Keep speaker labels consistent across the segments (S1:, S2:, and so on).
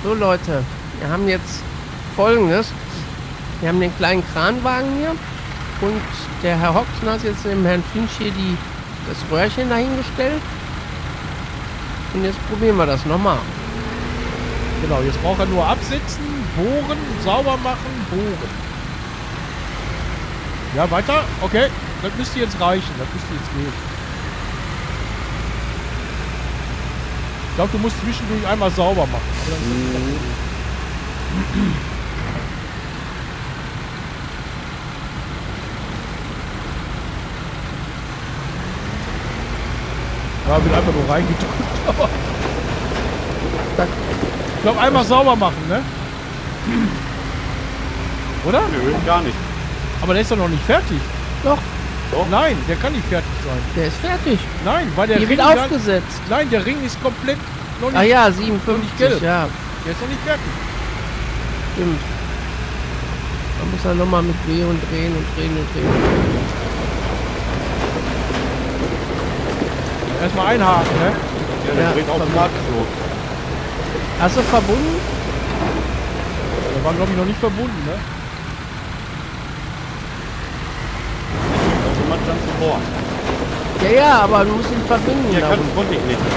S1: So Leute, wir haben jetzt Folgendes. Wir haben den kleinen Kranwagen hier und der Herr Hoxton hat jetzt dem Herrn Finch hier das Röhrchen dahingestellt. Und jetzt probieren wir das nochmal.
S2: Genau, jetzt braucht er nur absitzen, bohren, sauber machen, bohren. Ja, weiter? Okay, das müsste jetzt reichen, das müsste jetzt gehen. Ich glaube, du musst zwischendurch einmal sauber machen. Ja, wird einfach nur reingedrückt, aber... Ich glaube, einmal sauber machen, ne? Oder?
S3: Nö, gar nicht.
S2: Aber der ist doch noch nicht fertig.
S1: Doch,
S2: Nein, der kann nicht fertig sein.
S1: der ist fertig.
S2: Nein, weil der
S1: Hier
S2: Ring...
S1: wird aufgesetzt.
S2: Nein, der Ring ist komplett noch nicht...
S1: Ah ja,
S2: noch nicht
S1: 57,
S2: gelb.
S1: ja,
S2: Der ist noch nicht fertig.
S1: stimmt. Man muss dann nochmal mit W und drehen und drehen und drehen.
S2: Erstmal einhaken, ne?
S3: Ja, der
S1: Ja,
S3: dreht automatisch los.
S1: Hast du verbunden?
S2: Der war, glaube ich, noch nicht verbunden, ne?
S3: Automatisch dann zu bohren.
S1: Ja, ja, aber du musst ihn verbinden.
S3: Ja,
S1: da unten.
S3: konnte ich nicht.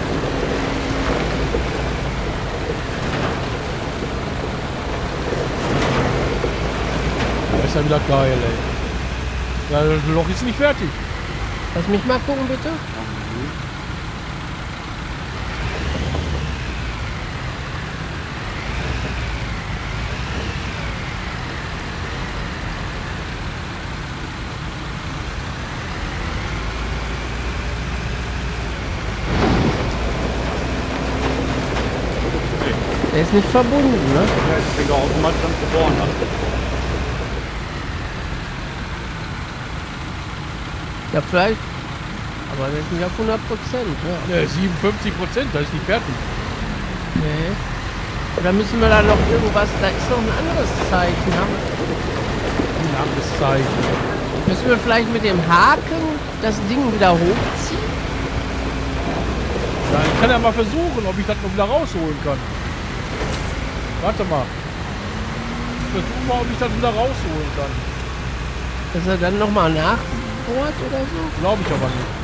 S2: Das ist ja wieder geil, ey. Ja, das Loch ist nicht fertig.
S1: Lass mich mal gucken, bitte. Der ist nicht verbunden, ne?
S3: Ja, jetzt fängt er automatisch an zu bohren an.
S1: Ja, vielleicht. Aber der ist nicht auf 100%, ja.
S2: Ne, 57%, da ist nicht fertig.
S1: Nee. Oder müssen wir da noch irgendwas... Da ist noch ein anderes Zeichen. Haben?
S2: Ein anderes Zeichen.
S1: Müssen wir vielleicht mit dem Haken das Ding wieder hochziehen?
S2: Ja, ich kann ja mal versuchen, ob ich das noch wieder rausholen kann. Warte mal. Ich versuche mal, ob ich das wieder rausholen kann.
S1: Dass er dann nochmal nachbohrt oder so?
S2: Glaube ich aber nicht.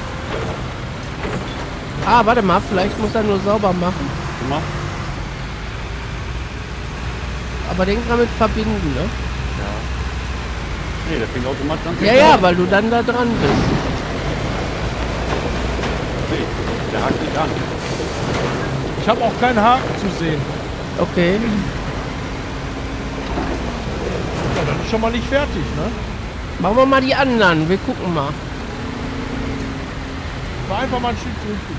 S1: Ah, warte mal. Vielleicht muss er nur sauber machen.
S3: Immer.
S1: Aber denk dran mit verbinden, ne?
S3: Ja. Nee, der fängt automatisch an zu
S1: Ja,
S3: bohren.
S1: ja, weil du dann da dran bist.
S3: Nee, der hakt nicht an.
S2: Ich habe auch keinen Haken zu sehen.
S1: Okay.
S2: Ja, das ist schon mal nicht fertig, ne?
S1: Machen wir mal die anderen. Wir gucken mal.
S2: War einfach mal ein Stück zurück.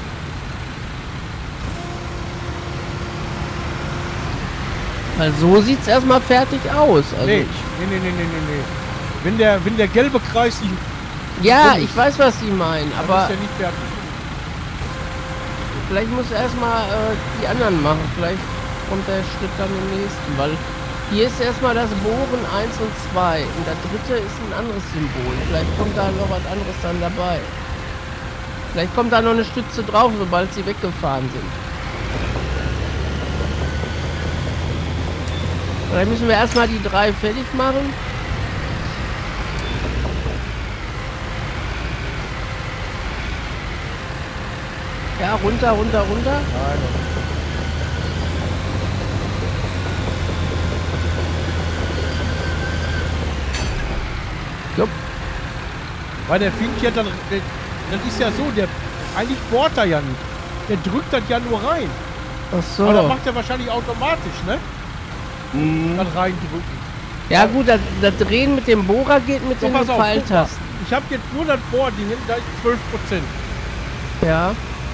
S1: Weil so sieht's erstmal fertig aus. Also
S2: Nee, nee. Wenn der gelbe Kreis nicht...
S1: ja,
S2: Komisch.
S1: ich weiß, was Sie meinen,
S2: dann
S1: aber
S2: ist der nicht fertig.
S1: vielleicht muss er erstmal die anderen machen. Vielleicht kommt der Schritt dann im nächsten, weil hier ist erstmal das Bohren 1 und 2 und der dritte ist ein anderes Symbol. Vielleicht kommt da noch was anderes dann dabei. Vielleicht kommt da noch eine Stütze drauf, sobald sie weggefahren sind. Dann müssen wir erstmal die 3 fertig machen. Ja, runter, runter, runter.
S2: Nein.
S1: Jupp.
S2: Weil der Fink ja dann... Das ist ja so, eigentlich bohrt er ja nicht. Der drückt das ja nur rein.
S1: Ach so.
S2: Aber das macht er wahrscheinlich automatisch, ne? Das reindrücken.
S1: Ja gut, das Drehen mit dem Bohrer geht mit
S2: So,
S1: den
S2: pass auf, guck mal.
S1: Pfeiltasten.
S2: Ich habe jetzt nur das Bohrding, da ist 12%.
S1: Ja.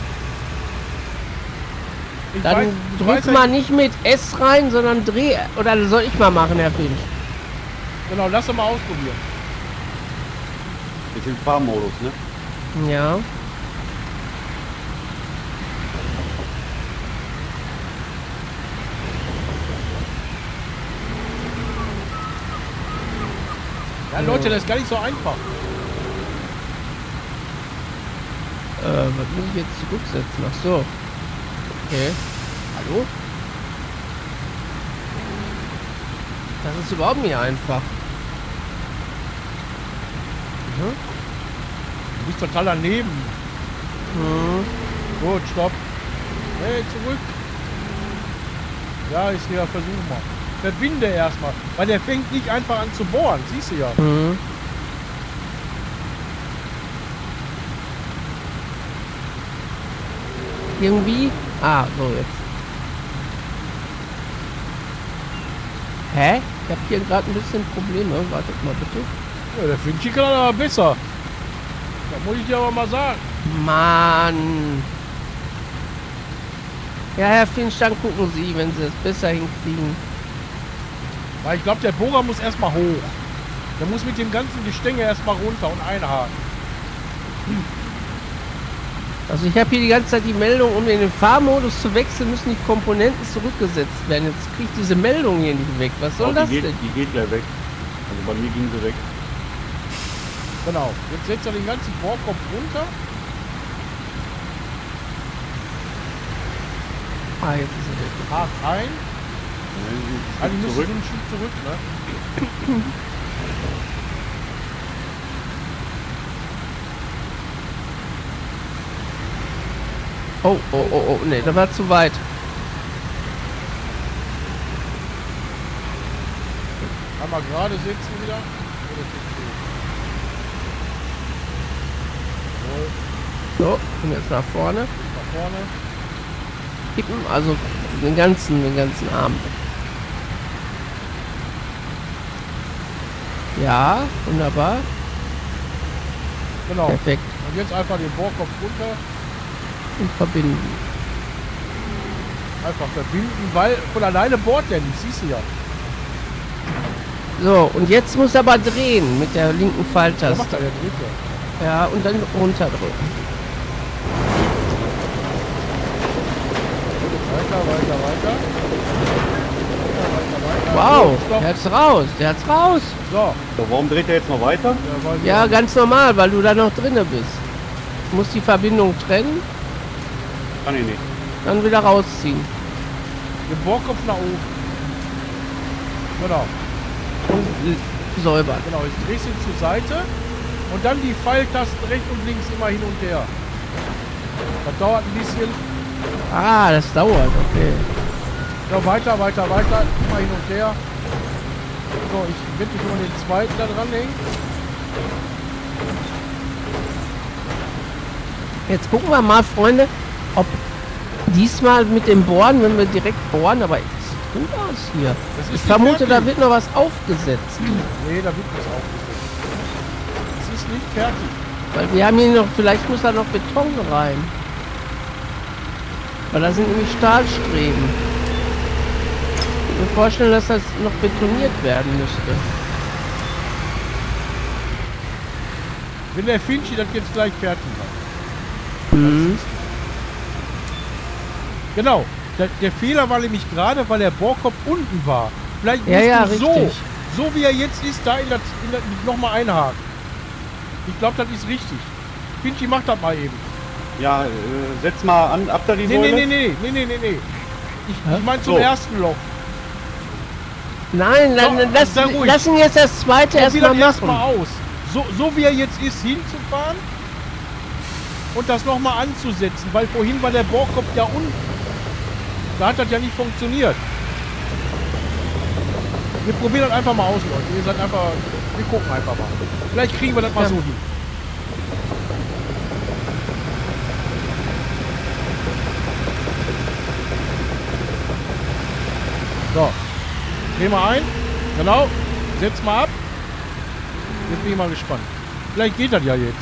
S2: Ich
S1: Dann
S2: weiß
S1: drück
S2: ja
S1: mal nicht mit S rein, sondern dreh. Oder soll ich mal machen, Herr Finch?
S2: Genau, lass doch mal ausprobieren.
S3: Ist im Fahrmodus, ne?
S1: Ja.
S2: Ja, Leute, das ist gar nicht so einfach.
S1: Was muss ich jetzt zurücksetzen? Ach so. Okay. Hallo? Das ist überhaupt nicht einfach.
S2: Du bist total daneben. Gut, stopp. Hey, zurück. Ja, ist wieder Versuch mal. Verbinde erstmal. Weil der fängt nicht einfach an zu bohren. Siehst du ja.
S1: Irgendwie? Ah, so jetzt. Hä? Ich habe hier gerade ein bisschen Probleme. Wartet mal bitte.
S2: Ja, der Finchi kann aber besser. Das muss ich dir aber mal sagen.
S1: Mann. Ja, Herr Finch, dann gucken Sie, wenn Sie es besser hinkriegen.
S2: Weil ich glaube, der Bohrer muss erstmal hoch. Der muss mit dem ganzen Gestänge erstmal runter und einhaken.
S1: Also ich habe hier die ganze Zeit die Meldung, um in den Fahrmodus zu wechseln, müssen die Komponenten zurückgesetzt werden. Jetzt kriege ich diese Meldung hier nicht weg. Was soll das denn?
S3: Die geht gleich weg. Also bei mir ging sie weg.
S2: Genau. Jetzt setzt er den ganzen Bohrkopf runter.
S1: Ah, jetzt ist er weg.
S2: Hakt ein. Die müssen
S3: Zurück.
S2: so einen Schub zurück, ne?
S1: Oh, oh, oh, oh, nee, das war zu weit.
S2: Einmal gerade sitzen wieder.
S1: So, und jetzt nach vorne.
S2: Nach vorne.
S1: Kippen, also den ganzen Arm. Ja, wunderbar.
S2: Genau.
S1: Perfekt.
S2: Und jetzt einfach den Bohrkopf runter.
S1: Und verbinden.
S2: Einfach verbinden, weil von alleine bohrt der nicht, siehst du ja.
S1: So, und jetzt muss er aber drehen mit der linken
S2: Was
S1: Pfeiltaste.
S2: macht er, der dreht ja.
S1: Ja, und dann runterdrücken.
S2: Weiter.
S1: Wow,
S2: So, stopp.
S1: der hat's raus, der hat's raus.
S2: So.
S3: So, warum dreht er jetzt noch weiter?
S2: Ja, weiß ich
S1: Ja,
S2: auch.
S1: ganz normal, weil du da noch drinne bist. Du musst die Verbindung trennen,
S3: Kann ich nicht.
S1: dann wieder rausziehen.
S2: Den Bohrkopf nach oben. Genau.
S1: Und säubern.
S2: Genau, jetzt drehst du ihn zur Seite und dann die Pfeiltasten rechts und links immer hin und her. Das dauert ein bisschen.
S1: Ah, das dauert, okay.
S2: Ja, weiter, immer hin und her. So, ich werde schon mal den zweiten da dranhängen.
S1: Jetzt gucken wir mal, Freunde, ob diesmal mit dem Bohren, wenn wir direkt bohren, aber es sieht gut aus hier.
S2: Das ist
S1: Ich
S2: nicht
S1: vermute,
S2: fertig.
S1: da wird noch was aufgesetzt.
S2: Nee, da wird was aufgesetzt. Es ist nicht fertig.
S1: Weil wir haben hier noch, vielleicht muss da noch Beton rein. Weil da sind nämlich Stahlstreben. Ich kann mir vorstellen, dass das noch betoniert werden müsste.
S2: Wenn der Finchi das jetzt gleich fertig macht.
S1: Mhm.
S2: Genau. Der Fehler war nämlich gerade, weil der Bohrkopf unten war. Vielleicht musst
S1: Ja,
S2: du
S1: richtig.
S2: so wie er jetzt ist, da in das nochmal einhaken. Ich glaube, das ist richtig. Finchi, mach das mal eben.
S3: Ja, setz mal an, ab da die
S2: Nee.
S3: Säule.
S2: Ich
S1: Hä?
S2: meine zum
S3: So.
S2: ersten Loch.
S1: Nein,
S2: So, sei ruhig.
S1: lassen jetzt das zweite
S2: Probier
S1: erstmal
S2: das erstmal
S1: machen.
S2: aus. So wie er jetzt ist, hinzufahren und das nochmal anzusetzen, weil vorhin war der Bohrkopf ja unten. Da hat das ja nicht funktioniert. Wir probieren das einfach mal aus, Leute. Ihr seid einfach, wir gucken einfach mal. Vielleicht kriegen wir das mal
S1: Ja.
S2: so hin. So, dreh mal ein. Genau. Setz mal ab. Jetzt bin ich mal gespannt. Vielleicht geht das ja jetzt.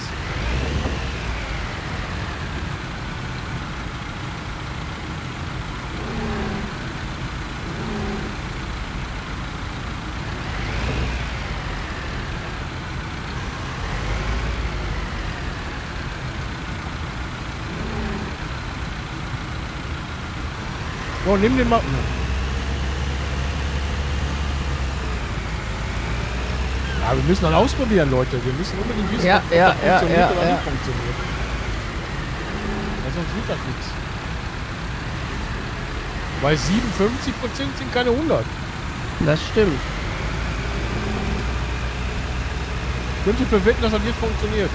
S2: So, nimm den mal. Ja, wir müssen dann ausprobieren, Leute. Wir müssen unbedingt wissen,
S1: Ja,
S2: ob das
S1: ja,
S2: funktioniert
S1: ja,
S2: oder
S1: ja.
S2: nicht funktioniert. Ja, sonst wird das nichts. Weil 57% sind keine 100.
S1: Das stimmt.
S2: Könnte verwetten, dass das jetzt funktioniert.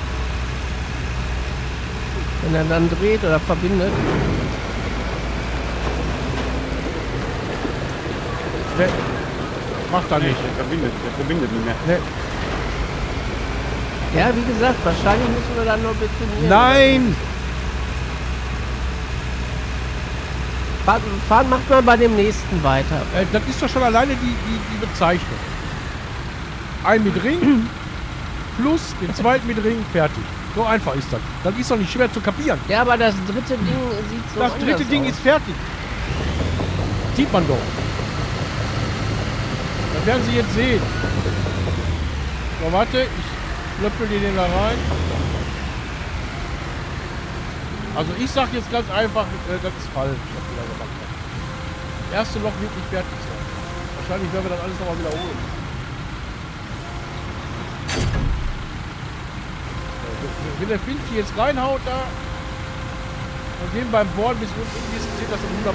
S1: Wenn er dann dreht oder verbindet.
S2: Ne, macht er
S3: Nee,
S2: nicht.
S3: der verbindet nicht mehr.
S2: Ne.
S1: Ja, wie gesagt, wahrscheinlich müssen wir dann nur betonieren.
S2: Nein!
S1: Fahren macht man bei dem nächsten weiter.
S2: Das ist doch schon alleine die Bezeichnung. Ein mit Ring plus den zweiten mit Ring, fertig. So einfach ist das. Das ist doch nicht schwer zu kapieren.
S1: Ja, aber das dritte Ding sieht so
S2: Das dritte
S1: anders
S2: Ding
S1: aus.
S2: ist fertig. Sieht man doch. Das werden Sie jetzt sehen. So, warte, ich löffel dir den da rein. Also ich sag jetzt ganz einfach, das ist falsch, was wir da gemacht haben. Das erste Loch wird nicht fertig sein. Wahrscheinlich werden wir das alles nochmal wiederholen. So, wenn der Finch jetzt reinhaut da und den beim Bohren bis unten umgießen, sieht das in 100%.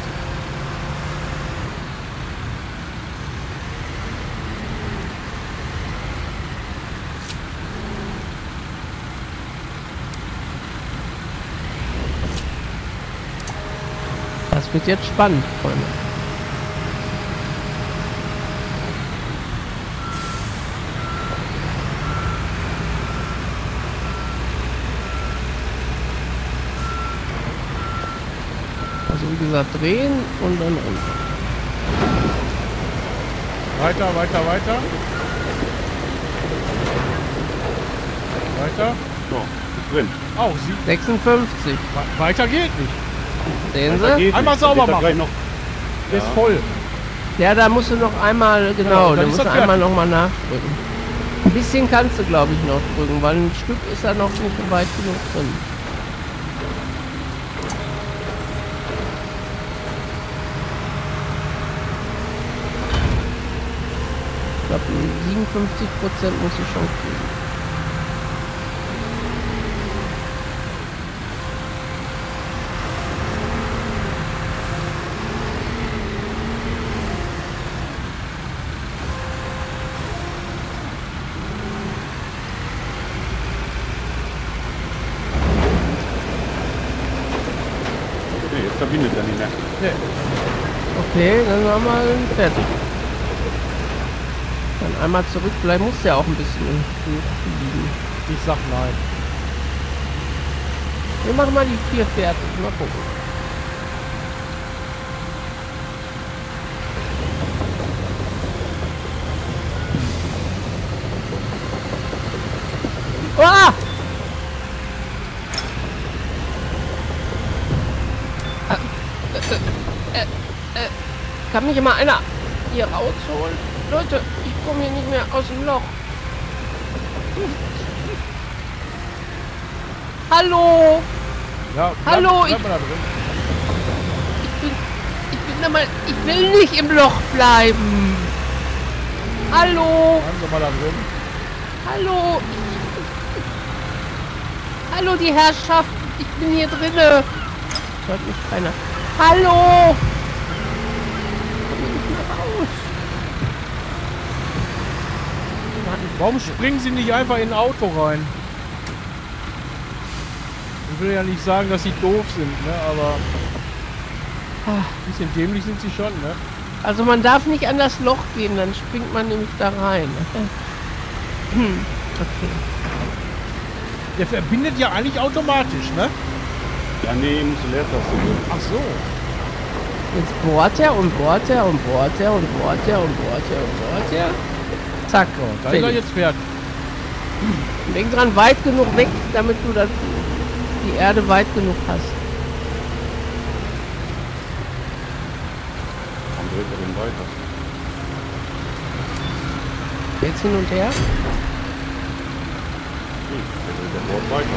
S1: Das wird jetzt spannend, Freunde. Also wie gesagt, drehen und dann runter.
S2: Weiter, weiter, weiter. Weiter.
S3: So, ist drin.
S2: Auch
S1: 56.
S2: weiter geht nicht.
S1: Sehen
S3: Weiter
S1: Sie?
S3: geht
S2: Einmal
S3: nicht.
S2: sauber
S3: Wird da
S2: machen.
S3: gleich noch.
S2: Der ist voll.
S1: Ja, da musst du noch einmal, genau,
S2: Ja, dann
S1: da
S2: ist
S1: musst
S2: das
S1: du einmal
S2: fertig.
S1: noch mal nachdrücken. Ein bisschen kannst du, glaube ich, noch drücken, weil ein Stück ist da noch nicht weit genug drin. Ich glaube, 57% muss ich schon kriegen.
S3: Nee, jetzt verbindet er nicht mehr.
S2: Nee.
S1: Okay, dann haben wir fertig. Dann einmal zurück, vielleicht muss der auch ein bisschen hochfliegen.
S2: Ich sag nein.
S1: Wir machen mal die 4 fertig, mal gucken. Ah! Kann mich mal einer hier rausholen? Leute, ich komme hier nicht mehr aus dem Loch. Hallo!
S2: Ja,
S1: Hallo,
S2: bleib mal da drin.
S1: Ich bin da mal... Ich will nicht im Loch bleiben. Hallo!
S2: Bleiben Sie mal da drin.
S1: Hallo! Hallo, die Herrschaft! Ich bin hier drinne! Hört mich keiner. Hallo! Komm hier nicht mehr raus!
S2: Warum springen Sie nicht einfach in ein Auto rein? Ich will ja nicht sagen, dass Sie doof sind, ne? Aber ein bisschen dämlich sind Sie schon, ne?
S1: Also man darf nicht an das Loch gehen, dann springt man nämlich da rein. Okay.
S2: Der verbindet ja eigentlich automatisch, ne?
S3: Ja, nee, musst du Leertaste drücken.
S2: Ach so.
S1: Jetzt bohrt er und bohrt er und bohrt er und bohrt er und bohrt er und bohrt er. Zack.
S2: So, da ist er
S1: fertig.
S2: jetzt fertig.
S1: Denk dran, weit genug weg, damit du das, die Erde weit genug hast.
S3: Dann dreht er den weiter.
S1: Jetzt hin und her.
S3: Nee, der dreht den Bord weiter.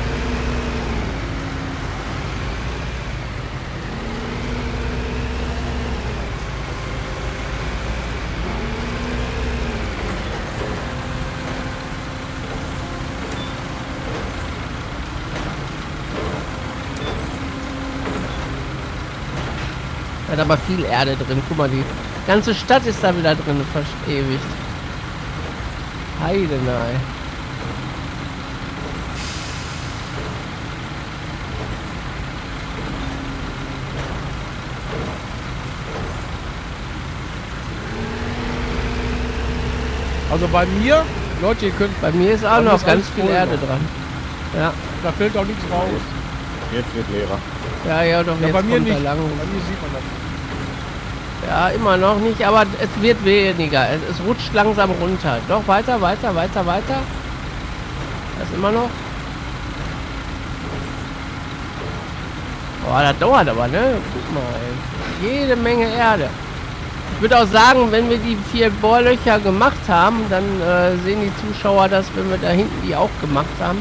S1: Hat aber viel Erde drin. Guck mal, die ganze Stadt ist da wieder drin verewigt. Heidenei.
S2: Also bei mir, Leute, ihr könnt,
S1: Bei mir ist auch
S2: Bei mir
S1: noch
S2: ist
S1: ganz
S2: alles
S1: viel
S2: voll
S1: Erde
S2: noch.
S1: dran. Ja,
S2: da fällt auch nichts raus.
S3: Jetzt wird leerer.
S1: ja, doch,
S2: Ja,
S1: jetzt
S2: bei mir
S1: kommt
S2: nicht.
S1: er lang.
S2: Bei mir sieht man das.
S1: Ja, immer noch nicht, aber es wird weniger. Es rutscht langsam runter. Doch, weiter. Das immer noch. Boah, das dauert aber, ne? Guck mal, ey. Jede Menge Erde. Ich würde auch sagen, wenn wir die 4 Bohrlöcher gemacht haben, dann sehen die Zuschauer das, wenn wir da hinten die auch gemacht haben.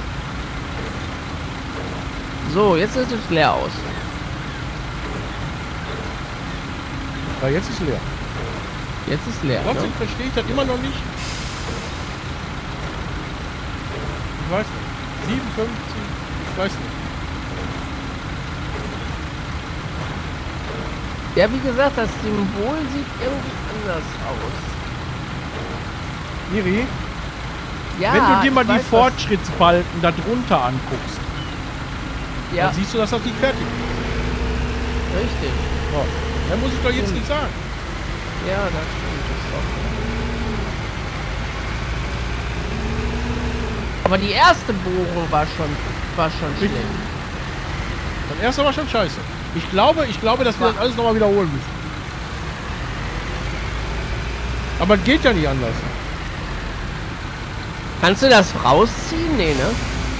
S1: So, jetzt ist es leer aus.
S2: Ja, jetzt ist leer.
S1: Jetzt ist leer.
S2: Trotzdem
S1: Ne?
S2: verstehe ich das immer noch nicht. Ich weiß nicht. 57, ich weiß nicht.
S1: Ja, wie gesagt, das Symbol sieht irgendwie anders aus.
S2: Miri,
S1: Ja,
S2: wenn du dir mal
S1: ich
S2: die
S1: weiß,
S2: Fortschrittsbalken da drunter anguckst,
S1: Ja,
S2: dann siehst du, dass das nicht fertig ist.
S1: richtig.
S2: So. Dann muss ich doch jetzt nicht sagen.
S1: Ja, das stimmt. Das ist auch. Aber die erste Bohrung war schon schlimm.
S2: Das erste war schon scheiße. Ich glaube, dass wir das alles nochmal wiederholen müssen. Aber es geht ja nicht anders.
S1: Kannst du das rausziehen? Nee, ne?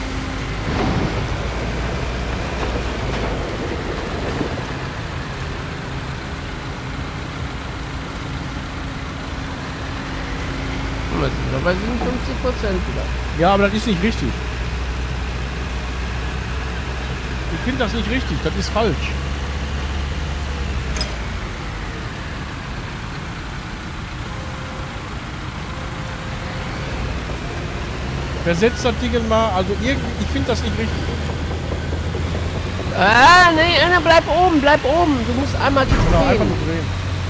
S1: Wir sind doch bei 57% wieder.
S2: Ja, aber das ist nicht richtig. Ich finde das nicht richtig. Das ist falsch. Versetzt das Ding mal. Also irgendwie, ich finde das nicht richtig.
S1: Nee, bleib oben. Du musst einmal die
S2: Genau, einfach
S1: drehen.
S2: nur drehen.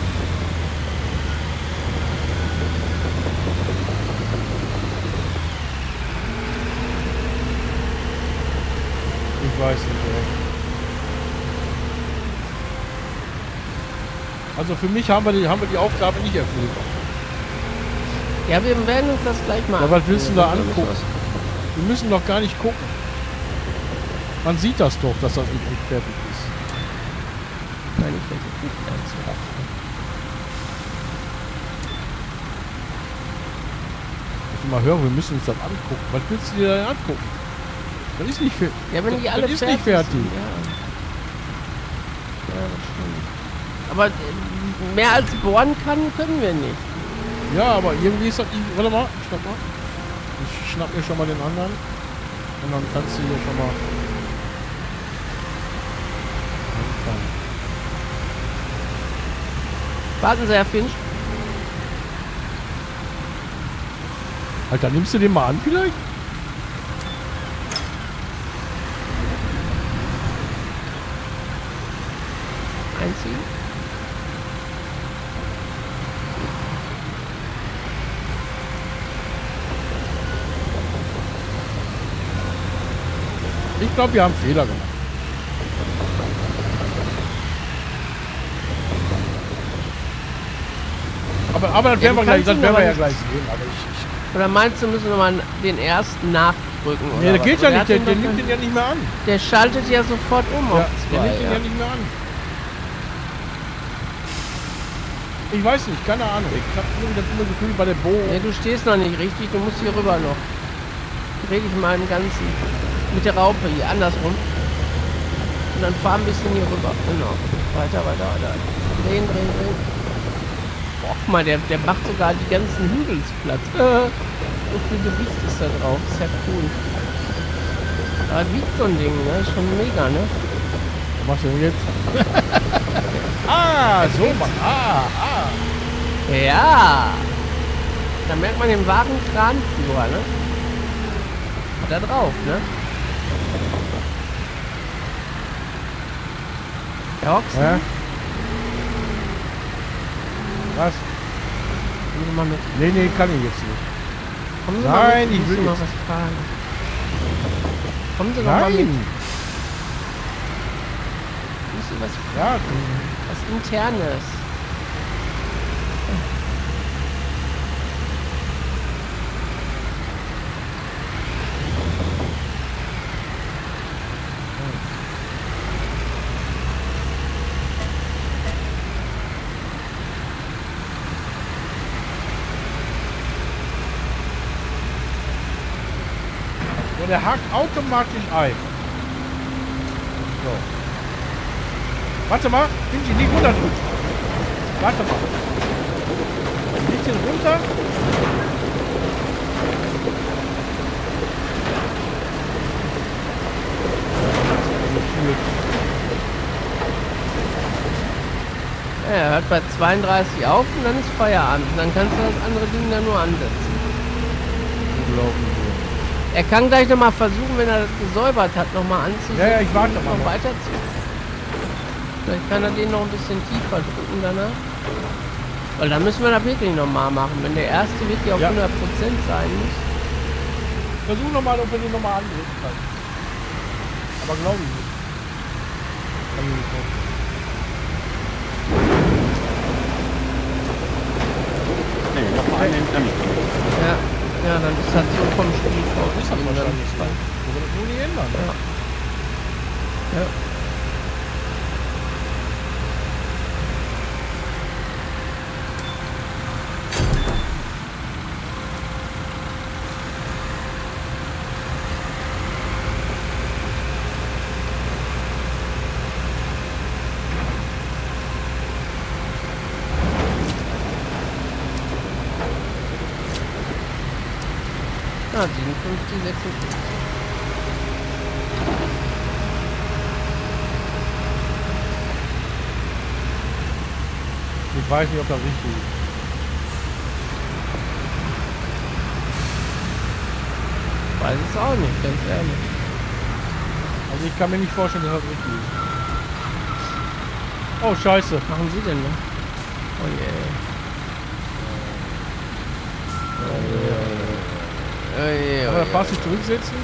S2: Ich weiß nicht, ey. Also für mich haben wir die Aufgabe nicht erfüllt.
S1: Ja, wir werden uns das gleich mal
S2: Aber was willst du da
S1: angucken.
S2: angucken? Wir müssen doch gar nicht gucken. Man sieht das doch, dass das nicht fertig ist.
S1: Nein, ich werde es nicht anzuhoffen.
S2: Ich mal hören, wir müssen uns das angucken. Was willst du dir denn angucken? Das ist nicht fertig.
S1: Ja, wenn die alle
S2: das ist nicht fertig.
S1: sind, ja. Ja, das stimmt. Aber mehr als bohren können wir nicht.
S2: Ja, aber irgendwie ist das... Warte mal, stopp mal. Ich schnapp mir schon mal den anderen. Und dann kannst du hier schon mal... anfangen.
S1: Warten Sie, Herr Finch.
S2: Alter, nimmst du den mal an vielleicht?
S1: Einziehen.
S2: Ich glaube, wir haben Fehler gemacht. Aber das werden wir gleich, das werden wir ja gleich sehen. Aber
S1: Oder meinst du, müssen wir mal den ersten nachdrücken?
S2: nee,
S1: oder
S2: das
S1: was?
S2: geht ja
S1: Oder
S2: nicht. Der
S1: hat den
S2: nimmt
S1: noch
S2: den ja nicht mehr an.
S1: Der schaltet ja sofort um
S2: Ja,
S1: auf
S2: der
S1: 2.
S2: nimmt den ja nicht mehr an. Ich weiß nicht, keine Ahnung. Ich habe irgendwie das dumme Gefühl bei der Bohrung.
S1: Nee, du stehst noch nicht richtig, du musst hier rüber noch. Dreh dich mal im Ganzen. Mit der Raupe hier, andersrum. Und dann fahr ein bisschen hier rüber. Genau. Weiter. Drehen. Boah, guck mal, der macht sogar die ganzen Hügel platt. So viel Gewicht ist da drauf. Ist ja cool. Aber wiegt so ein Ding, ne? Ist schon mega, ne?
S2: Was machst du denn jetzt? So mal.
S1: Ja! Da merkt man den wahren Kranführer, ne? Da drauf, ne? Der Ochsen?
S2: Ja? Was?
S1: Kommen Sie mal mit.
S2: Nee, kann ich jetzt nicht.
S1: Kommen Sie
S2: Nein,
S1: mal mit.
S2: ich
S1: muss
S2: will
S1: Sie mal
S2: jetzt.
S1: was fragen. Kommen Sie doch mal mit.
S2: Nein.
S1: Muss Sie was fragen.
S2: Ja,
S1: Was Internes.
S2: der hakt automatisch ein. So. Warte mal, Finchi, nicht runterdrücken. Warte mal. Ein bisschen runter.
S1: Ja, er hört bei 32 auf und dann ist Feierabend. Und dann kannst du das andere Ding da nur ansetzen.
S2: Unglaublich.
S1: Er kann gleich nochmal versuchen, wenn er das gesäubert hat, nochmal anzusetzen.
S2: Ja, ich warte mal.
S1: Noch weiter zu. Vielleicht kann er den noch ein bisschen tiefer drücken danach. Weil dann müssen wir das wirklich nochmal machen. Wenn der erste wirklich auf 100% sein muss.
S2: Versuch nochmal, ob wir den nochmal andrücken können. Aber glaube ich nicht. Kann ich nicht vorstellen.
S3: Nee, noch mal einen.
S1: Ja, dann ist das so vom Spiel vor.
S2: Ist das wahrscheinlich so. Wir können das nur nicht ändern.
S1: Ja. Ja. Ah, 57, 56.
S2: Ich weiß nicht, ob das richtig ist.
S1: Weiß es auch nicht, ganz ehrlich.
S2: Also ich kann mir nicht vorstellen, dass das richtig ist. Oh, scheiße.
S1: Was machen Sie denn noch? Oh je. Oh je,
S2: Kann man das fast nicht zurücksetzen?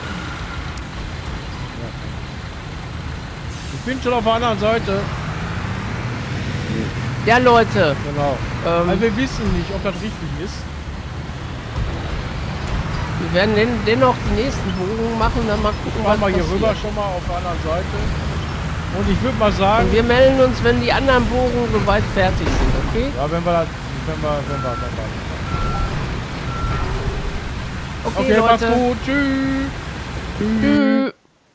S2: Ich bin schon auf der anderen Seite.
S1: Ja, Leute.
S2: Genau. Also wir wissen nicht, ob das richtig ist.
S1: Wir werden dennoch die nächsten Bogen machen, dann mal gucken,
S2: Fahren wir hier
S1: passiert.
S2: rüber schon mal auf der anderen Seite. Und ich würde mal sagen...
S1: Und wir melden uns, wenn die anderen Bogen soweit fertig sind, okay?
S2: Ja, wenn wir...
S1: Okay,
S2: Okay,
S1: Leute.
S2: macht's gut. Tschüss.
S1: Tschüss.